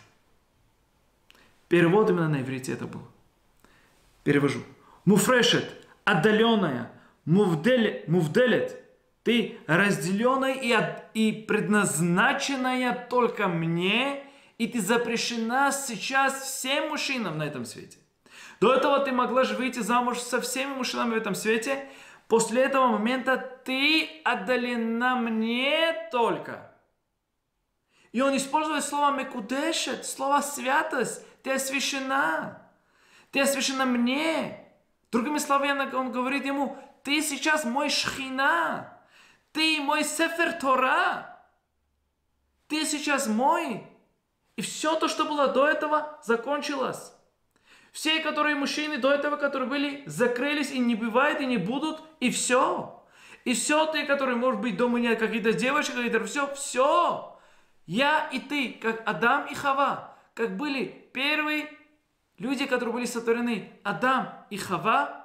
Перевод именно на иврите это был. Перевожу. Муфрешет, отдаленная, мувделет, мувделет, ты разделенная и, от, и предназначенная только мне, и ты запрещена сейчас всем мужчинам на этом свете. До этого ты могла же выйти замуж со всеми мужчинами в этом свете. После этого момента ты отдалена мне только. И он использует слово мекудешет, слово святость. Ты освящена. Ты освящена мне. Другими словами, он говорит ему, ты сейчас мой шхина. Ты мой сефер Тора. Ты сейчас мой. И все то, что было до этого, закончилось. Все, которые мужчины до этого, которые были, закрылись и не бывают, и не будут, и все. И все те, которые, может быть, до меня какие-то девочки, какие-то все, все. Я и ты, как Адам и Хава, как были первые люди, которые были сотворены, Адам и Хава,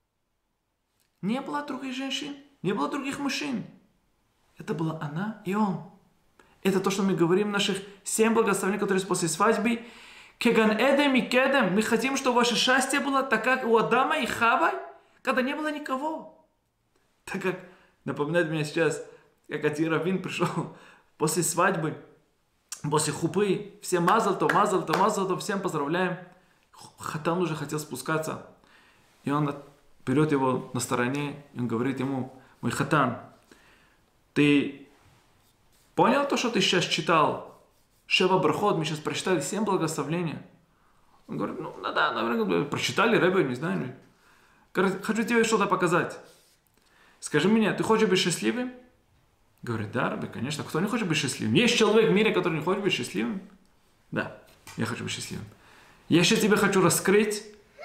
не было других женщин, не было других мужчин. Это была она и он. Это то, что мы говорим в наших семь благословений, которые есть после свадьбы. Кеган Эдем и Кедем. Мы хотим, чтобы ваше счастье было так, как у Адама и Хавы, когда не было никого. Так как напоминает мне сейчас, как один раввин пришел после свадьбы, после хупы, все мазал-то, мазал-то, мазал-то, всем поздравляем. Хатан уже хотел спускаться. И он берет его на стороне, и он говорит ему, мой хатан, ты понял то, что ты сейчас читал? Шева Брахот, мы сейчас прочитали семь благословений. Он говорит, ну да, да, наверное, прочитали, Ребе, не знаю. Говорит, хочу тебе что-то показать. Скажи мне, ты хочешь быть счастливым? Говорит, да, Ребе, конечно. Кто не хочет быть счастливым? Есть человек в мире, который не хочет быть счастливым? Да, я хочу быть счастливым. Я сейчас тебе хочу раскрыть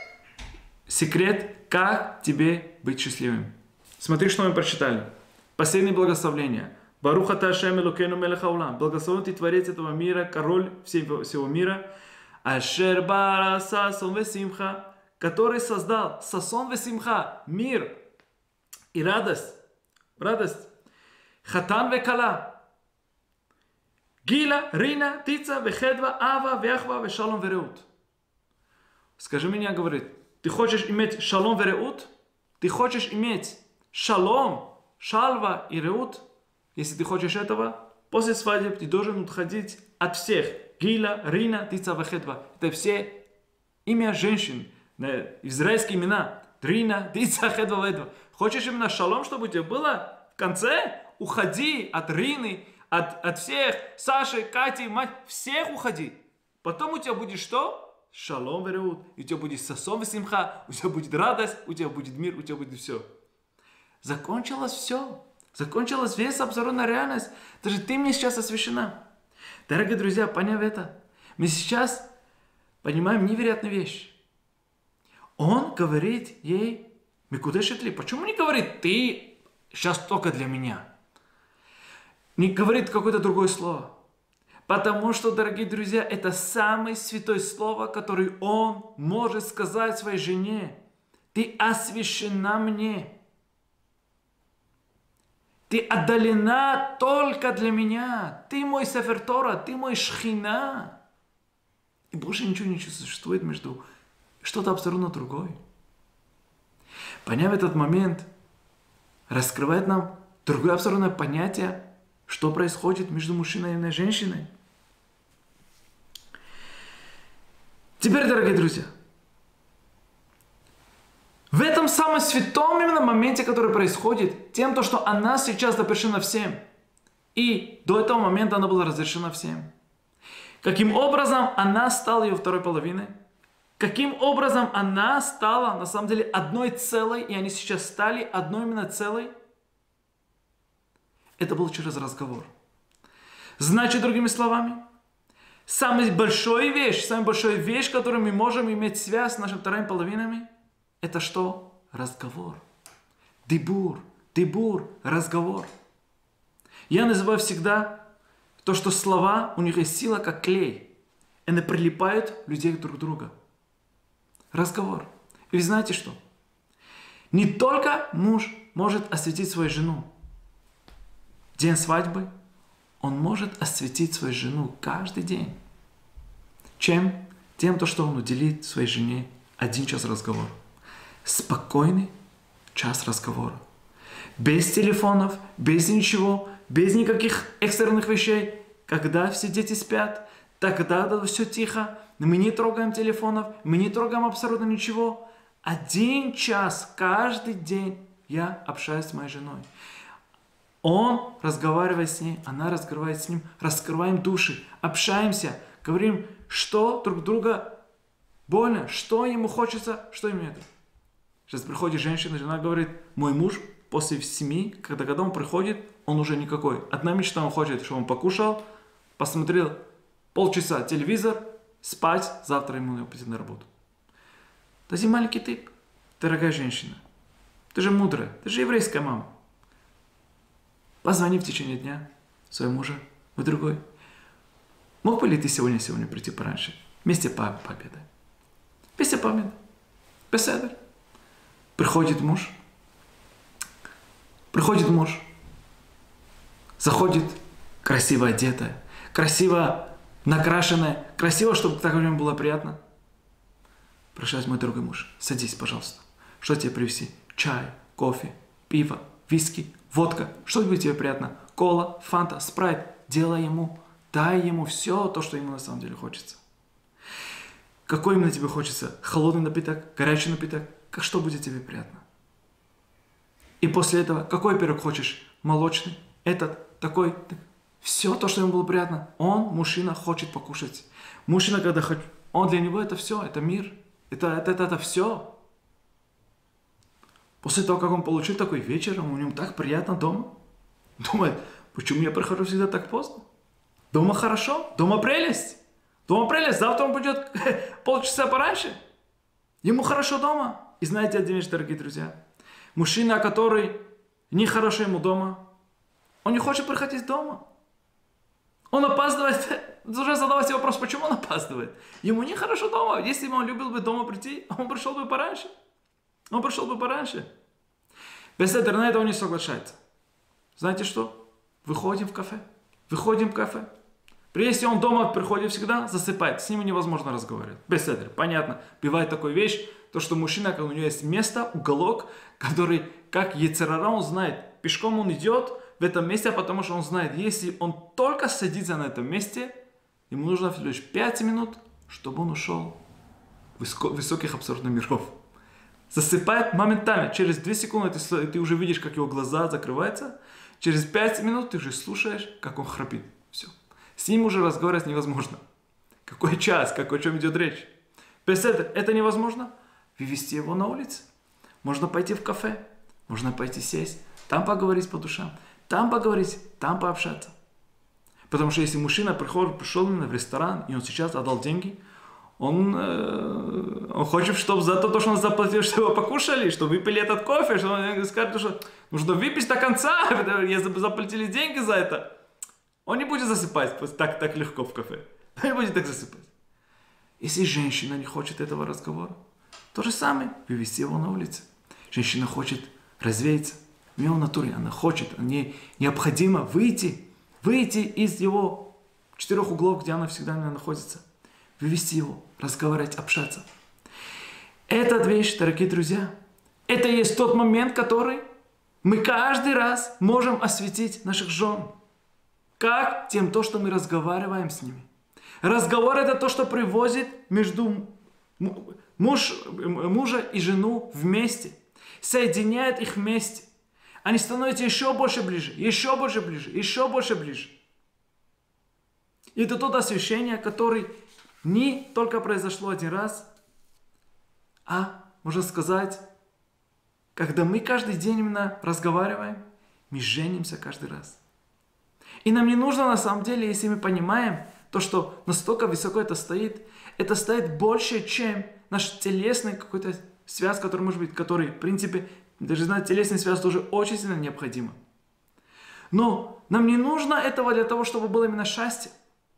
секрет, как тебе быть счастливым. Смотри, что мы прочитали. Последнее благословение. Барух ата Ашем Элокейну мелех хаолам. Благословен ты, Творец этого мира, король всего мира. Ашер бара сасон весимха, который создал сасон весимха, мир и радость. Радость. Хатан векала. Гила, Рина, Тица, Вехедва, Ава, Вяхва, Вешалом, Вереут. Скажи мне, говорит, ты хочешь иметь шалом вереут? Ты хочешь иметь шалом, шалва и реут? Если ты хочешь этого, после свадьбы ты должен отходить от всех. Гила, Рина, Тица, Вехедва. Это все имя женщин, израильские имена. Рина, Тица, Хедва, Ведва. Хочешь именно шалом, чтобы у тебя было в конце? Уходи от Рины, от, от всех, Саши, Кати, мать, всех уходи. Потом у тебя будет что? Шалом вереут. У тебя будет сасон весимха, у тебя будет радость, у тебя будет мир, у тебя будет все. Закончилось все. Закончилась весь обзор на реальность. Даже ты мне сейчас освящена. Дорогие друзья, поняв это, мы сейчас понимаем невероятную вещь. Он говорит ей, Мекудешет ли? Почему не говорит, ты сейчас только для меня? Не говорит какое-то другое слово. Потому что, дорогие друзья, это самое святое слово, которое он может сказать своей жене. Ты освящена мне. Ты отдалена только для меня. Ты мой сефер Тора, ты мой шхина. И больше ничего не существует между что-то абсолютно другое. Поняв этот момент, раскрывает нам другое абсолютное понятие, что происходит между мужчиной и женщиной. Теперь, дорогие друзья, в этом самом святом именно моменте, который происходит, тем, то, что она сейчас запрещена всем, и до этого момента она была разрешена всем. Каким образом она стала ее второй половиной? Каким образом она стала, на самом деле, одной целой, и они сейчас стали одной именно целой? Это был через разговор. Значит, другими словами, самая большая вещь, самая большая вещь, которой мы можем иметь связь с нашими вторыми половинами, это что? Разговор. Дибур, дибур, разговор. Я называю всегда то, что слова, у них есть сила, как клей. Они прилипают людей друг к другу. Разговор. И вы знаете что? Не только муж может осветить свою жену. День свадьбы, он может осветить свою жену каждый день. Чем? Тем, то, что он уделит своей жене один час разговора. Спокойный час разговора. Без телефонов, без ничего, без никаких экстренных вещей. Когда все дети спят, тогда все тихо. Мы не трогаем телефонов, мы не трогаем абсолютно ничего. Один час каждый день я общаюсь с моей женой. Он разговаривает с ней, она разговаривает с ним, раскрываем души, общаемся, говорим, что друг друга больно, что ему хочется, что ему это. Сейчас приходит женщина, жена говорит, мой муж после семи, когда, когда он приходит, он уже никакой. Одна мечта, он хочет, чтобы он покушал, посмотрел полчаса телевизор, спать, завтра ему надо пойти на работу. Это маленький тип, дорогая женщина. Ты же мудрая, ты же еврейская мама. Позвони в течение дня своему мужу, в другой. Мог бы ли ты сегодня, сегодня прийти пораньше? Вместе по пообедаем. Вместе пообедаем. Беседер. Приходит муж. Приходит муж. Заходит красиво одетая, красиво накрашенная, красиво, чтобы так ему было приятно. Прощаюсь, мой дорогой муж. Садись, пожалуйста. Что тебе привезти? Чай, кофе, пиво, виски, водка. Что будет тебе приятно? Кола, фанта, спрайт. Делай ему, дай ему все то, что ему на самом деле хочется. Какой именно тебе хочется? Холодный напиток, горячий напиток? Как что будет тебе приятно? И после этого, какой пирог хочешь? Молочный, этот, такой. Все то, что ему было приятно. Он, мужчина, хочет покушать. Мужчина, когда хочет, он для него это все, это мир. Это, это, это, это все. После того, как он получил такой вечер, у него так приятно дома. Думает, почему я прихожу всегда так поздно? Дома хорошо, дома прелесть. Дома прелесть, завтра он пойдет полчаса пораньше. Ему хорошо дома. И знаете одну вещь, дорогие друзья? Мужчина, который нехорошо ему дома, он не хочет приходить дома. Он опаздывает. Уже задавать себе вопрос, почему он опаздывает. Ему нехорошо дома. Если бы он любил бы дома прийти, он пришел бы пораньше. Он пришел бы пораньше. Без интернета он не соглашается. Знаете что? Выходим в кафе. Выходим в кафе. Если он дома приходит всегда, засыпает. С ним невозможно разговаривать. Без этого. Понятно. Бывает такая вещь, то что мужчина, когда у него есть место, уголок, который, как йецер ара, он знает. Пешком он идет в этом месте, потому что он знает, если он только садится на этом месте, ему нужно лишь пять минут, чтобы он ушел в высоких абсурдных миров. Засыпает моментально. Через две секунды ты, ты уже видишь, как его глаза закрываются. Через пять минут ты уже слушаешь, как он храпит. Все. С ним уже разговаривать невозможно. Какой час, как, о чем идет речь. Без этого это невозможно. Вывести его на улицу. Можно пойти в кафе. Можно пойти сесть. Там поговорить по душам. Там поговорить, там пообщаться. Потому что если мужчина приходит, пришел именно в ресторан, и он сейчас отдал деньги, он, э, он хочет, чтобы за то, что он заплатил, чтобы покушали, чтобы выпили этот кофе, что он скажет, что нужно выпить до конца, если бы заплатили деньги за это. Он не будет засыпать так, так легко в кафе. Он не будет так засыпать. Если женщина не хочет этого разговора, то же самое, вывести его на улицу. Женщина хочет развеяться. В ее натуре она хочет, ей необходимо выйти, выйти из его четырех углов, где она всегда находится. Вывести его, разговаривать, общаться. Эта вещь, дорогие друзья, это и есть тот момент, который мы каждый раз можем осветить наших жен. Как? Тем, то, что мы разговариваем с ними. Разговор – это то, что приводит между муж, мужа и жену вместе. Соединяет их вместе. Они становятся еще больше ближе, еще больше ближе, еще больше ближе. И это то освящение, которое не только произошло один раз, а, можно сказать, когда мы каждый день именно разговариваем, мы женимся каждый раз. И нам не нужно на самом деле, если мы понимаем, то, что настолько высоко это стоит, это стоит больше, чем наш телесный какой-то связь, который может быть, который, в принципе, даже знать, телесный связь тоже очень сильно необходима. Но нам не нужно этого для того, чтобы было именно счастье.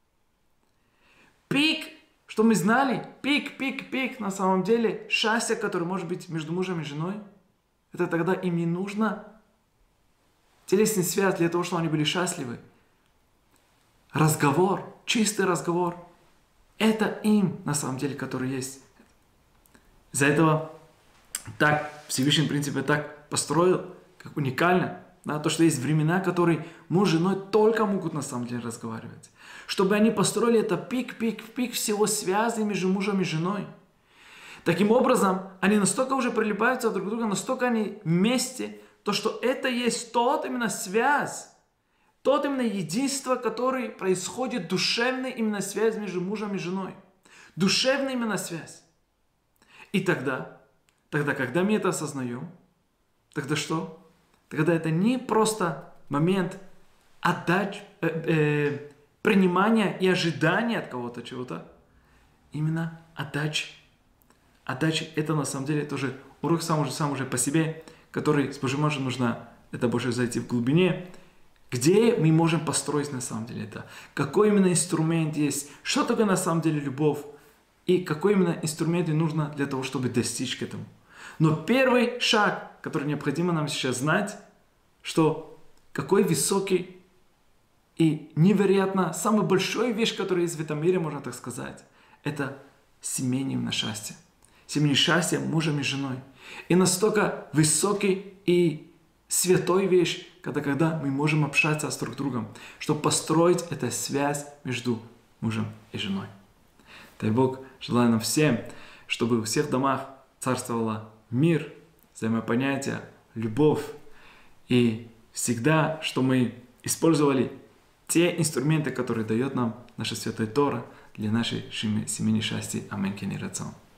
Пик, что мы знали, пик, пик, пик, на самом деле, счастье, которое может быть между мужем и женой, это тогда им не нужно телесный связь для того, чтобы они были счастливы. Разговор, чистый разговор, это им, на самом деле, который есть. Из-за этого так Всевышний, в принципе, так построил, как уникально, да, то, что есть времена, которые муж с женой только могут, на самом деле, разговаривать. Чтобы они построили это пик, пик, пик всего связи между мужем и женой. Таким образом, они настолько уже прилипаются друг к другу, настолько они вместе, то, что это есть тот именно связь, тот именно единство, который происходит, душевная именно связь между мужем и женой. Душевная именно связь. И тогда, тогда, когда мы это осознаем, тогда что? Тогда это не просто момент отдать, э, э, принимания и ожидания от кого-то чего-то. Именно отдача. Отдача – это на самом деле тоже урок сам уже, сам уже по себе, который с Божьей помощью нужно, это больше зайти в глубине, где мы можем построить на самом деле это. Какой именно инструмент есть, что такое на самом деле любовь, и какой именно инструмент нужно для того, чтобы достичь к этому. Но первый шаг, который необходимо нам сейчас знать, что какой высокий и невероятно самая большая вещь, которая есть в этом мире, можно так сказать, это семейное счастье. Семейное счастье мужем и женой. И настолько высокий и святой вещь, когда, когда мы можем общаться с друг другом, чтобы построить эту связь между мужем и женой. Дай Бог, желаю нам всем, чтобы у всех домах царствовала мир, взаимопонятие, любовь. И всегда, что мы использовали те инструменты, которые дает нам наша Святая Тора для нашей семейной счастья. Аминь.